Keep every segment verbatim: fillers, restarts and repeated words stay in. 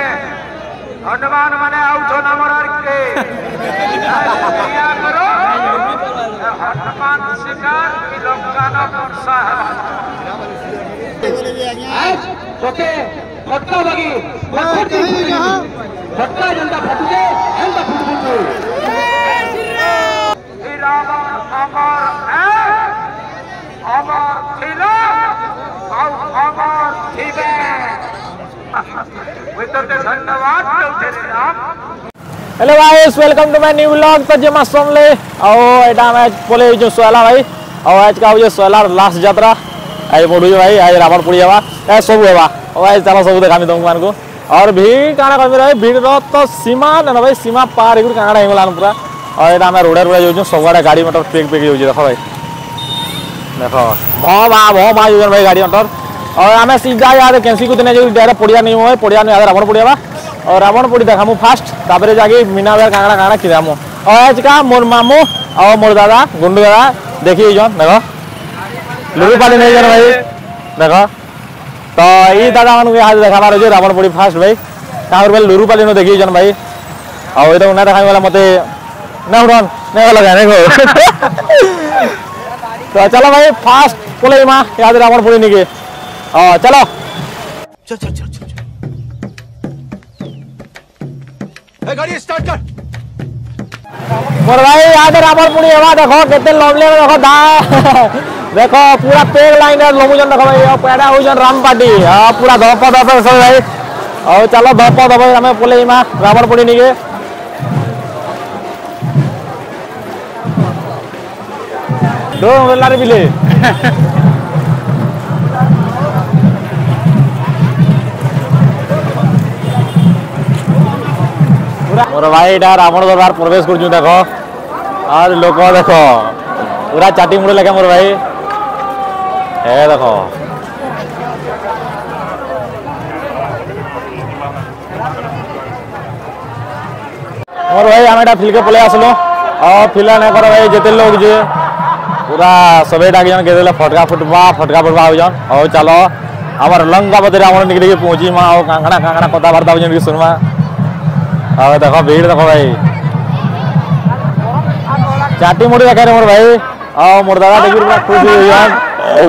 हनुमान माने आउछो नमरार के या करो हनुमान शिकार की लंका न वर्षा है ओके फटका लगी फटका जनता फटके जनता फटके श्री राम अमर है अमर थिला और अमर थिबे धन्यवाद hello guys welcome to my new vlog तो जमा समले और एटा मैं बोले जो सोला भाई और आज का जो सोला लास्ट यात्रा आई पड़ू भाई आज रावण पुड़ी हवा ए सब हेबा और आज चलो सब देखामी तुम मान को और भीड़ काना कमी रहे भीड़ तो सीमा ना भाई सीमा पार एक काना हेगलान पूरा और एटा मैं रोडे रोडे जो सब गाड़ी मोटर पेक पेक हो देखो भाई देखो भौ भा भौ भा जो भाई गाड़ी मोटर और आम सीधा याद कैंसी को जो डायरेक्ट पड़िया नहीं हुए पड़िया नहीं आगे रावण पड़िया और रावण पड़ी देखामु फास्ट तापर जाके मीना बार कांगड़ा कांगड़ा खिदामु और आज का मोर मामू और मोर दादा गुंडू दादा देखिए जन देखो लुरु पाली नहीं जन भाई देखो तो ये दादा मान आज देखाबार अच्छे रावण पड़ी फास्ट भाई कहाँ बोले लुरु पाली देखिए जन भाई और ये उन्हें देखा वाला मत ना उड़न नहीं लगा नहीं तो चलो भाई फास्ट बोले माँ याद रावण पड़ी नहीं के हाँ चलो चल चल चल चल गाड़ी स्टार्ट कर मोर भाई याद रावण पुड़ी हवा देखो कितने लवली में देखो दा देखो पूरा पेड़ लाइन है लोमुजन देखो भाई और पेड़ा हो जन राम पार्टी हां पूरा धप धप सब भाई और चलो धप धप हमें बोले मां रावण पुड़ी नहीं के दो वेलारे बिले मोर भाई एटा रावण दरबार प्रवेश कर देखो और लोक देखो पूरा चाटी मुड़े लगे मोर भाई हे देखो मोर भाई आम एटा फिल्के पलि आसलु और फिल्ड नहीं कर भाई जिते लोग जे पूरा सबे डाक जन के फटका फुटवा फटका फुटवा हो जन और चलो आम लंका पति रावण निकल पहुंची माँ और कांगड़ा कांगड़ा कथबार्ता हो सुनमा और देखो भीड़ देखो भाई चाटी मुड़ी देखा मोर भाई और मोर दादा देखिए पूरा खुश हुई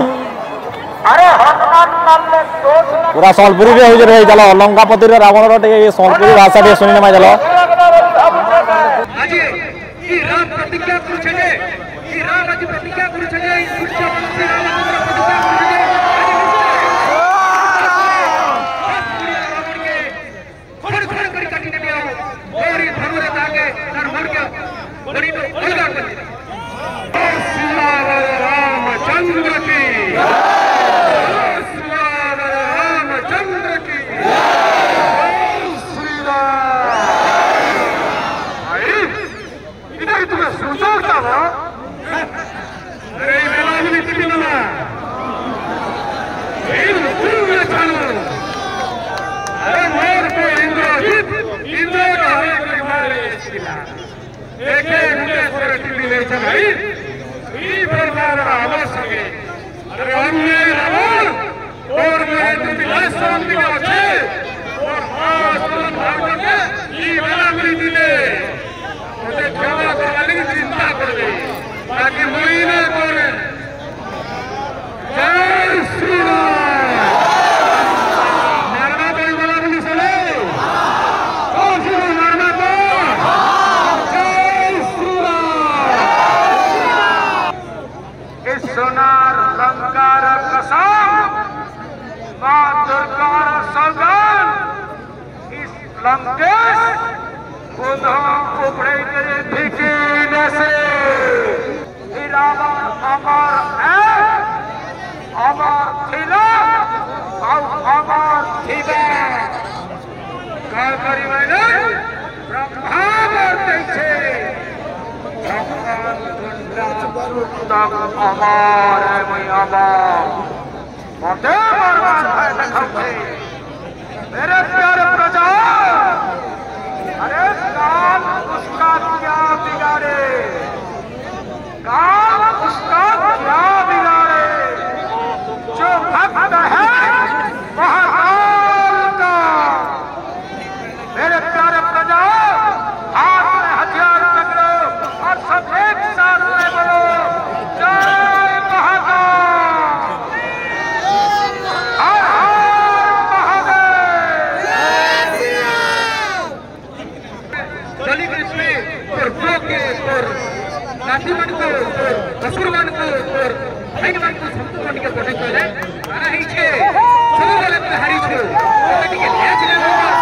पूरा सोलपुरी भी हो रही चलो लंकापति रावण टे सोलपुरी भाषा टे सुनी ना चलो मेरे प्यारे प्रजा अरे काल उसका क्या बिगाड़े काल उसका क्या बिगाड़े जो भक्त है महाकाल का मने कहले मारा ही छे सब बेले में हारी छु ओटा टिके मैच ले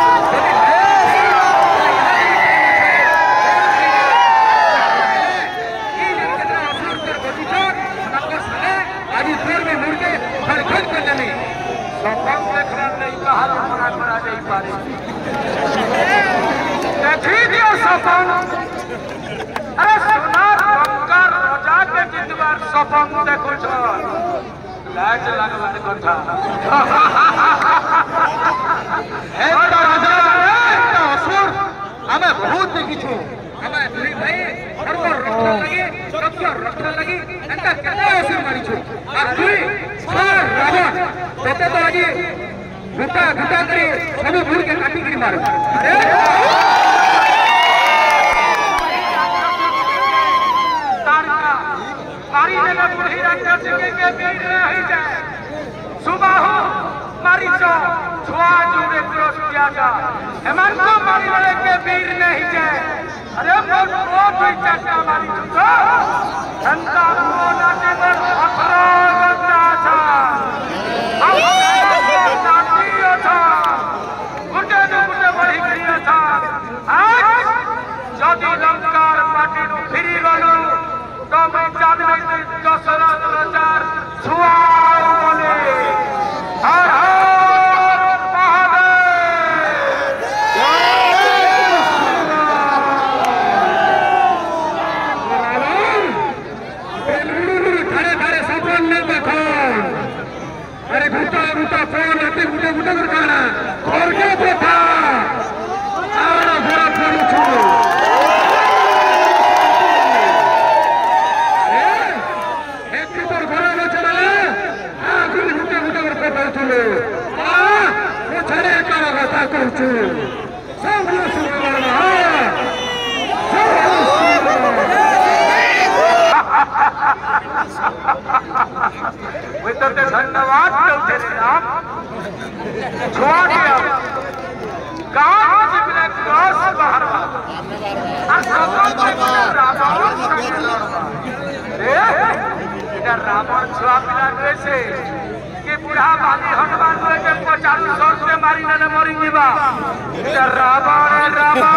आज फिर में मुड़ के हर खन कर लेनी सपन देखना नहीं कहा मना करा नहीं पारे देखी दियो सपन अरे सोनार बंकर रोजा के जितबार सपन देखो छ लाज लागला कथा हे तो राजा तो असुर हमें बहुत देखी छु हमें दुई भाई और को रखना लगी सबको रखना लगी एंता केते असुर मारी छु और दुई चार रावण तेते तो आज गुटा गुटा करी सब भूल के काटी करी मार अरे तारका मारी जगह बुढ़ी रखते सिंह के बीच रह जाए सुबह हो मारी चो छुआ जुड़े क्रॉस किया जा हेमंत को मारी वाले के वीर नहीं जाए अरे बोल वो कोई चक्का मारी चुका ठंडा को नाचे पर अखरा करता था अब नाची था गुटे जो गुटे बड़ी करिया था आज जदी लंकार पार्टी नु फिरी गलो तो मैं चांद में दसरा हजार छुआ बोले हर हर धन्यवाद राम छोड़ दिया गांव से बिना क्रॉस बाहर इधर रावण छुआ मिला कैसे कि बुढ़ा बाली हनुमान को के पचास सौ से मारी न मरी जीवा इधर रावण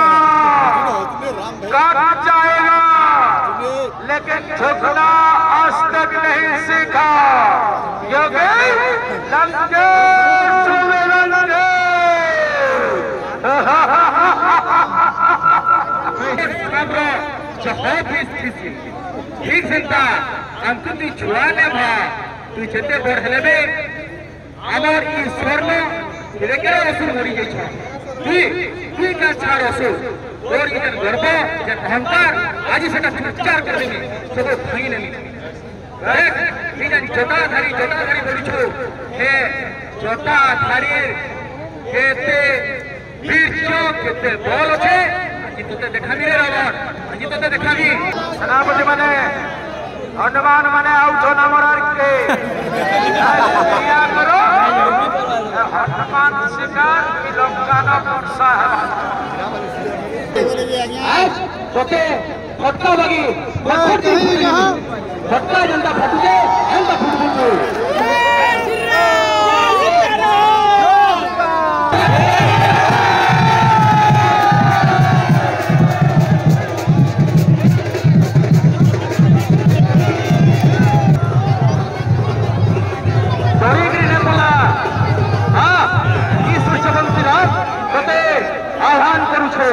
रावण काट जाएगा लेकिन झुकना आज तक नहीं सीखा योगी लंके सुने लंके ठीक चिंता अंतु तु छुआ ने भा तु जते बढ़ले बे आमार ई स्वर्ण लेके असुर मरी गई छ तु तु का छाड़ असुर और इधर गर्व जे अहंकार आज सेटा चुपचार कर देनी सब भाई लेनी देख इधर जोता धारी जोता धारी बोली छु हे जोता धारी केते वीरचो केते बल छे आज तोते देखाबी रे रावण आज तोते देखाबी सेनापति माने हनुमान माने आउ छो नमरार के क्या करो हनुमान शिकार की लंका न वर्षा है आज तोते फटका लगी फटका जनता फटके जनता फुटबुल आह्वान करू छे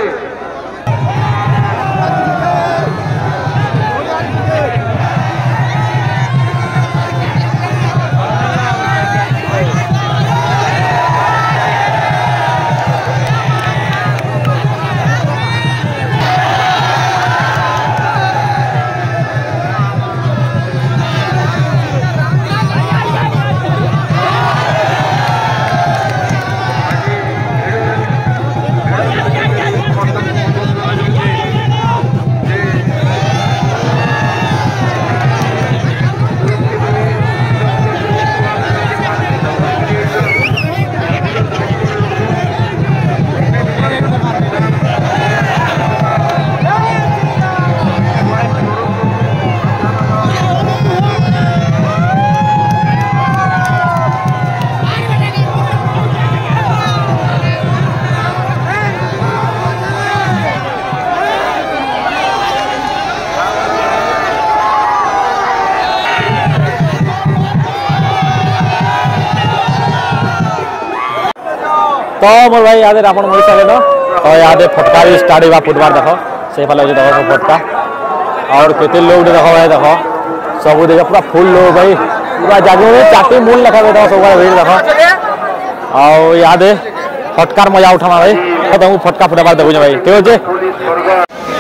तो मोर भाई याद रावण मुड़ी सारे न तो याद फटका भी स्टार्ट हुआ फुटबार देख से फल देख फटका और केते लोग देख भाई देख सब देख पूरा फुल लोग भाई पूरा जागे चाटी मूल लखा देख सब भीड़ देख और याद फटकार मजा उठा भाई तो फटका फुटबार देखुचे भाई ठीक है।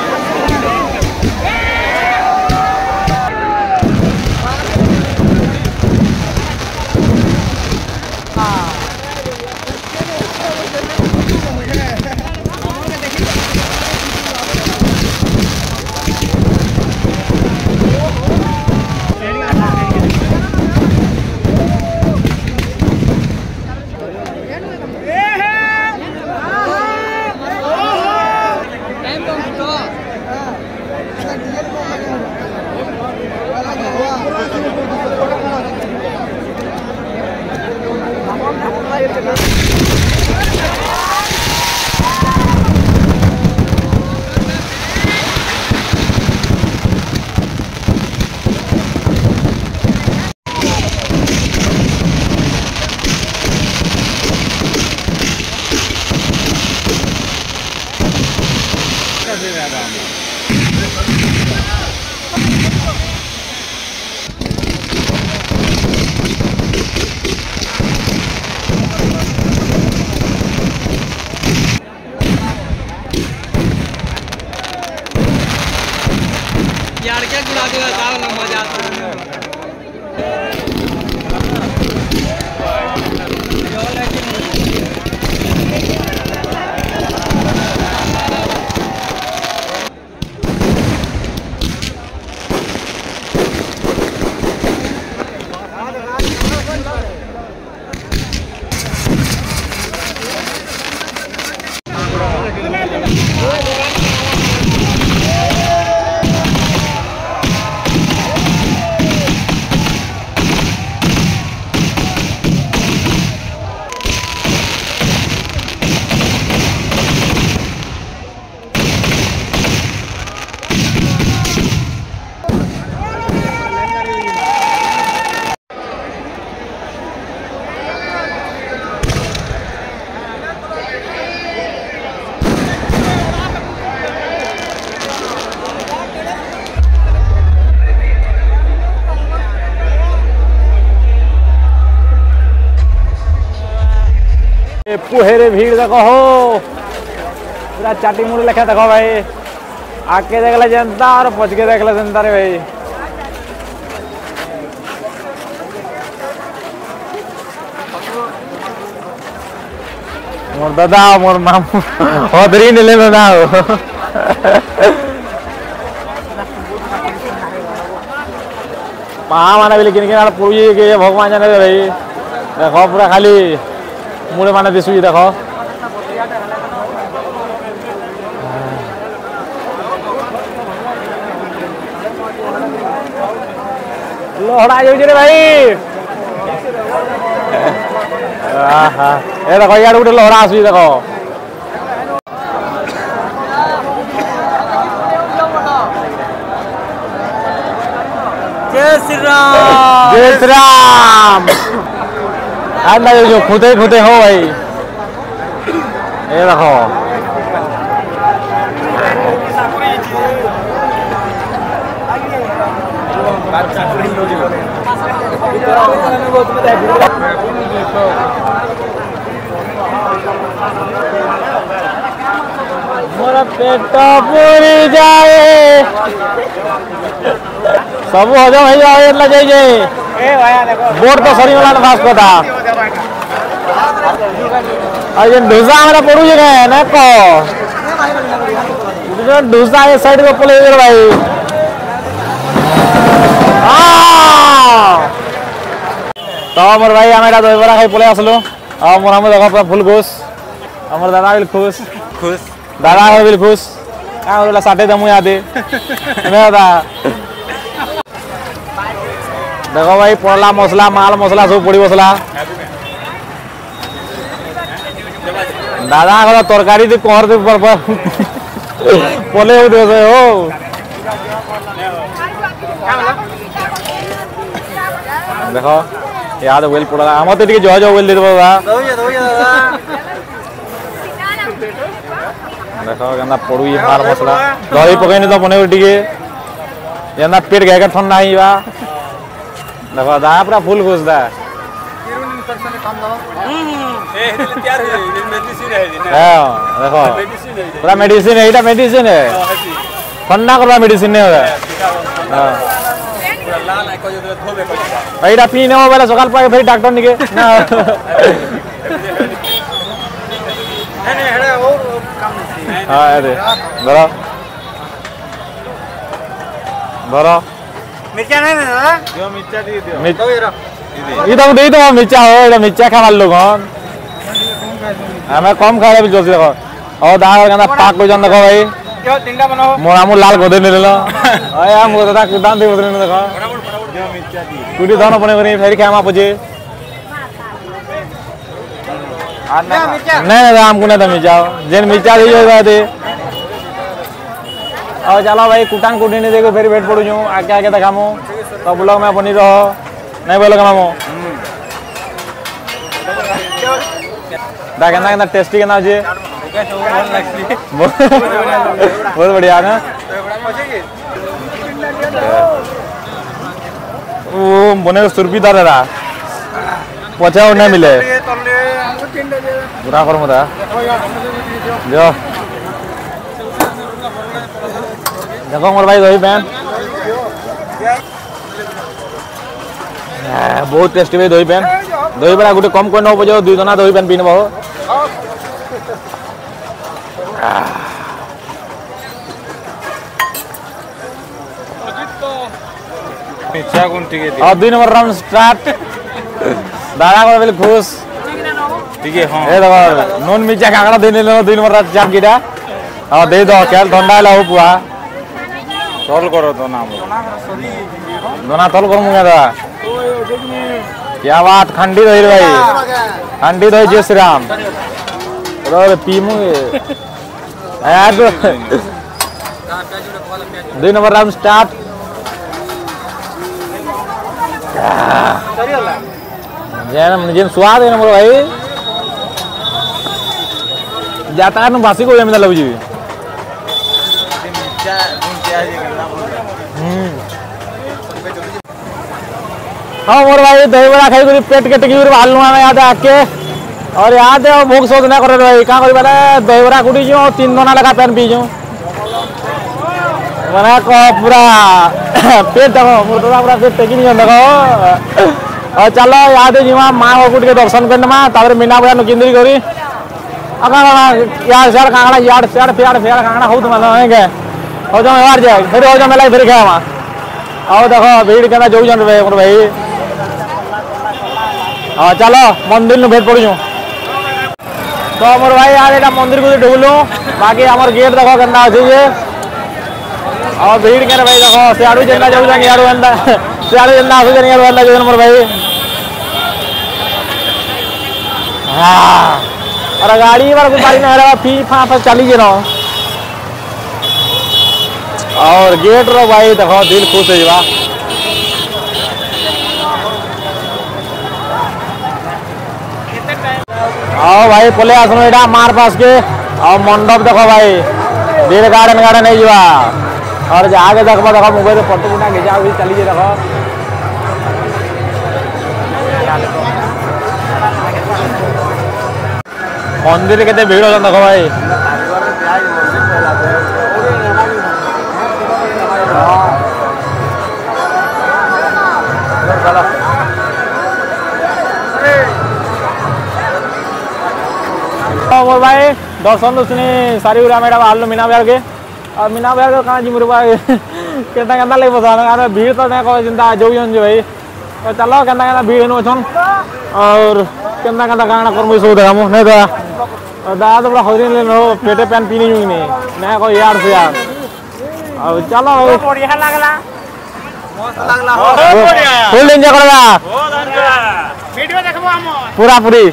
यार क्या गुलाब का ना मजा आता है। पुहेरे भीड़ देखो हो पूरा चाटी मुड़ी लेखा देखो भाई आके देख ले जनता और पच के देख ले जनता रे भाई मोर दादा मोर मामू होदरी नेले दादा पहा माना भी लेकिन के पूरी के भगवान जाने भाई देखो पूरा खाली मुड़े माने दिशु देखो लोहड़ा जाऊँ रे भाई ए देखो यार गोटे लोहड़ा आसुची देखो जय श्री राम जय श्री राम आज जो खुदे खुदे हो भाई ये देखो मोर पेट पूरी जाए सब हजम हो जाए ना जाइए बोर्ड तो सरी वाला खास कथा आज डोसा हमारा पड़ू जगह ना को डोसा ये साइड को पले इधर भाई तो मोर भाई हमारा दहीबरा खाई पले आसलो और मोर हम देखो पूरा फुल खुश हमर दादा भी खुश खुश दादा भी खुश का होला साटे दमु यादे मैं दादा देखो भाई पड़ला मसला माल मसला सब पड़ी मसला दादा को तरकारी दे कहर दे पर पले हो दे हो देखो याद वेल पड़ा हम तो टिके जो जो वेल दे दो दादा देखो केंदा पड़ू ये मार मसला दही पकईनी तो बने टिके जेंदा पेट गए ठंडा ही बा देखो दा पूरा फुल घुस दा हां देखो पूरा मेडिसिन है, एटा मेडिसिन है ठंडा करवा मेडिसिन नहीं होगा। हां पूरा लाल है कोई जो धोबे कोई एटा पीने हो वाला सकाल पाए फिर डॉक्टर निके ना नहीं हेड़े और काम नहीं। हां अरे बड़ा बड़ा मिर्चा नहीं ना जो मिर्चा दी दियो मिर्चा ये तो दे दो मिर्चा हो एटा मिर्चा खा मार लो कौन हमें कम खाए भी जोश देखो और दाल कहना पाक को जन देखो भाई क्यों तिंडा बनाओ मोरा मु लाल गोदे ले लो आ या मु दादा कुदान दे उधर देखो जो मिर्चा दी कुडी दोनों बने बने फेरी खामा पजे नहीं नहीं हम को नहीं मिर्चा जेन मिर्चा दी जो दे और चलो भाई कुटान कुटी नहीं देखो फिर वेट पड़ू जो आके आके देखामो तो ब्लॉग में बनी रहो नहीं बोलो कमामो दा केना केना टेस्टी केना जे बहुत बढ़िया ना वो बने सुरपीदार रहा पचा और नहीं मिले बुरा कर मुदा जो देखो मोर भाई दही पैन बहुत टेस्टी भाई दही पैन दही बड़ा गोटे कम कोई न बजाओ दुई जना दही पैन पीने बहु और दुई नंबर राउंड स्टार्ट दादा को बेले खुश ठीक है हां ए देखो नॉन मिर्चा काकड़ा दे ले दुई नंबर रात चाप कीटा और दे दो केल ठंडा ला हो पुआ तोल करो तो नाम दोना तोल कर मुंगा दा क्या बात खंडी दही भाई खंडी दही जय श्री राम और पीमू यार दुई नंबर राउंड स्टार्ट जेन जेन स्वाद है नंबर भाई जाता न बासी को एमे लगू जी हाँ मोर भाई दही बड़ा खाई करी पेट के टिकी भालू में याद आके और याद है भूख सोच ना करे भाई का करी बारे दही बड़ा कुटी जो तीन दोना लगा पेन पी जो मने को पूरा पेट देखो पूरा पूरा पेट टेकी नहीं देखो और चलो याद है जीवा मां को कुट के दर्शन करने मा तापर मीना बड़ा नुकिंदरी करी अका यार सर कांगड़ा यार सर फेड़ फेड़ कांगड़ा हो तुम है के हो जा यार जाए फिर हो जा मेला फिर खावा आओ देखो भीड़ केना जो जन भाई मोर भाई हां चलो मंदिर नु भेट पड़ू तो मोर भाई यार एटा मंदिर को ढुलू बाकी हमर गेट देखो केना अछि जे और भीड़ के भाई देखो सियाड़ू जेना जाऊ जानी यार अंदा सियाड़ू जेना आसु जानी यार अंदा जो मोर भाई हां और गाड़ी वाला को गाड़ी ना रहा फी फा फा चली जे रहो और गेट रो भाई देखो दिल खुश हो जवा आओ भाई पले आसनो एटा मार पास के और मंडप देखो भाई दिल गार्डन गार्डन नहीं जवा और जाके देखो देखो मोबाइल फोटो गुना खिंचा भी चली जे देखो मंदिर केते भीड़ हो देखो भाई मोर भाई दर्शन दुसनी सारी उरा मेडा आलू मीना बिहार के और मीना बिहार कहाँ जी मुरबा केतना केतना लगे बसा अरे भीड़ तो नहीं को चिंता जो जन भाई तो चलो केतना केतना भीड़ नो छन और केतना केतना गाना करमु सो देखामु नहीं दा और दा तो बड़ा हरिन ले नो पेटे पैन पीनी नु नहीं मैं को यार से यार और चलो बढ़िया लागला मस्त लागला हो बढ़िया फुल एंजॉय करबा वीडियो देखबो हम पूरा पूरी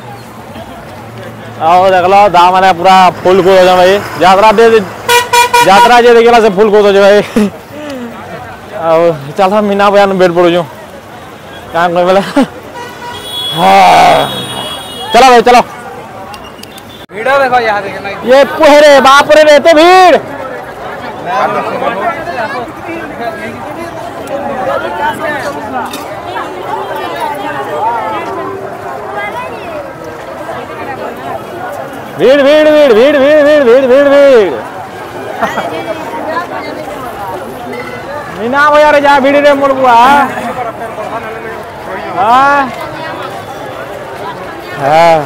आओ देख लो दा माने पूरा फुल को हो जा भाई यात्रा दे यात्रा जे देखला से फुल को हो जा भाई आओ चल मीना बयान बैठ पड़ो जो काम कोई वाला हां चलो भाई चलो वीडियो देखो यहाँ देखना ये पुहरे बाप रे रहते भीड़ भीड़ भीड़ भीड़ भीड़ भीड़ भीड़ भीड़ भीड़ भीड़ मीना भैया रे जा भीड़ रे मोर बुआ हाँ हाँ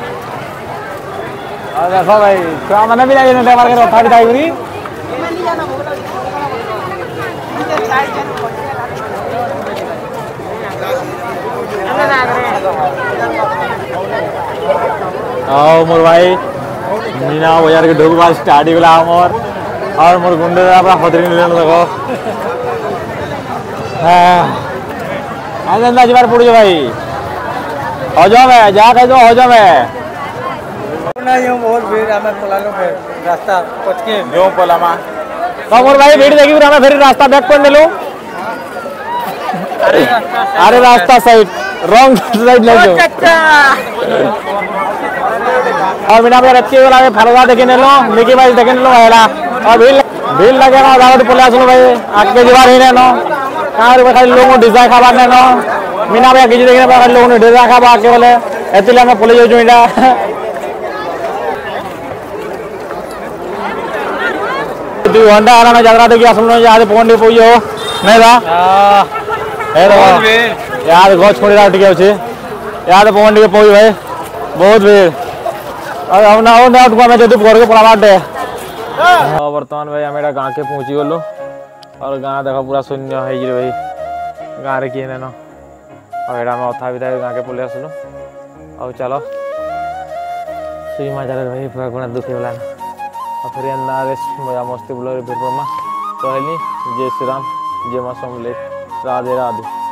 और देखो भाई छुआ मैंने भी जाइए ना मार के उठा भी जाएगी आओ मोर भाई मीना बाजार के ढोक बार स्टार्ट ही गला मोर और मोर गुंडे अपना खतरी ले देखो हां आज अंदाज बार पड़ जो भाई हो जाओ मैं जा कह दो हो जाओ मैं ना यो बहुत भीड़ हमें पलानो पे रास्ता पटके जो पलामा तो मोर भाई भीड़ देखी हमें फिर रास्ता बैक कर ले लो अरे रास्ता साइड रॉन्ग साइड ले जाओ और बिना पे रखी वाला में फरवा देखे ने लो मिकी भाई देखे ने लो हैला और भीड़ भीड़ लगे ना दावत पुलिस लो भाई आगे दीवार ही ने नो कार पे खाली लोगों डिजाइन खाबा ने नो मीना भाई किसी देखने पर लोगों ने डिजाइन खाबा आके बोले एतिले में पुलिस जो इडा तू होंडा आना में जागरा देखी असम में याद पहुंच नहीं पोयो नहीं था ए रो याद गो छोड़ी रा टिके अछि याद पहुंच नहीं पोई भाई बहुत भीड़ और हम ना ना उठवा में जदी घर के पड़ा दे हां वर्तमान भाई हमेरा गांव के पहुंची गेलो और गांव देखो पूरा शून्य है जी भाई गांव रे की ने न और एडा में अथा बिदा गांव के पुलिस लो और चलो सुई माजर भाई पूरा गुना दुखे वाला और फिर अंदर रेस मजा मस्ती बोलो रे फिर परमा तो है नी जय श्री राम जय मां समले राधे राधे।